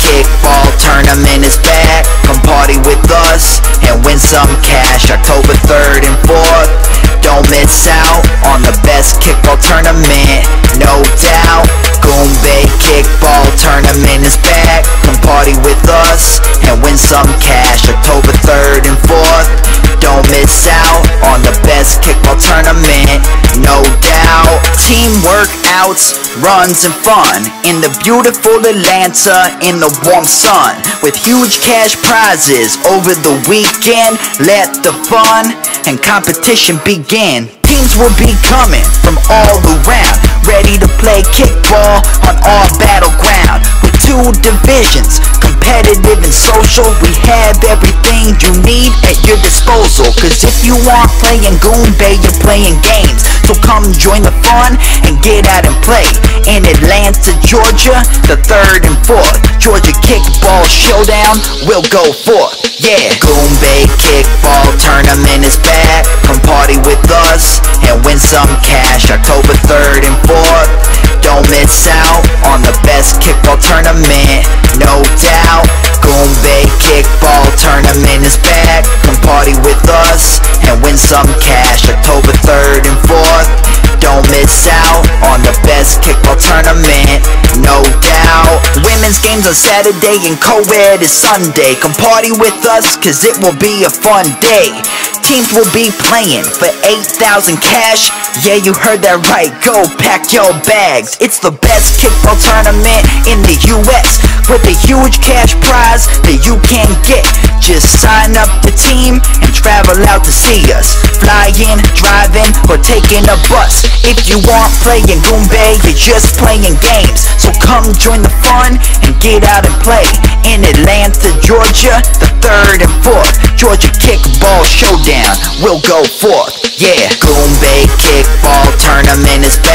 Kickball Tournament is back. Come party with us and win some cash. October 3rd and 4th. Don't miss out on the best kickball tournament, no doubt. Goombay Kickball Tournament is back. Come party with us and win some cash. October 3rd and 4th. Don't miss out on the best kickball tournament, no doubt. Team workouts, runs and fun in the beautiful Atlanta in the warm sun, with huge cash prizes over the weekend. Let the fun and competition begin. Teams will be coming from all around, ready to play kickball on our battleground. With 2 divisions, competitive and social, we have everything you need at your disposal. Cause if you aren't playing Goombay, you're playing games. So come join the fun and get out and play in Atlanta, Georgia, the 3rd and 4th. Georgia Kickball Showdown will go forth. Yeah, Goombay Kickball Tournament is back. Come party with us and win some cash. October 3rd and 4th. Don't miss out on the best kickball tournament, no doubt. Goombay Kickball Tournament is back. Come party with us and win some cash. October 3rd and 4th. Don't miss out on the best kickball tournament, no doubt. Women's games on Saturday and co-ed is Sunday. Come party with us cause it will be a fun day. Teams will be playing for 8,000 cash. Yeah, you heard that right, go pack your bags. It's the best kickball tournament in the US, with a huge cash prize that you can get. Just sign up the team and travel out to see us. Flying, driving, or taking a bus. If you aren't playing Goombay, you're just playing games. So come join the fun and get out and play in Atlanta, Georgia, the 3rd and 4th. Georgia Kickball Showdown will go forth. Yeah, Goombay Kickball Tournament is back.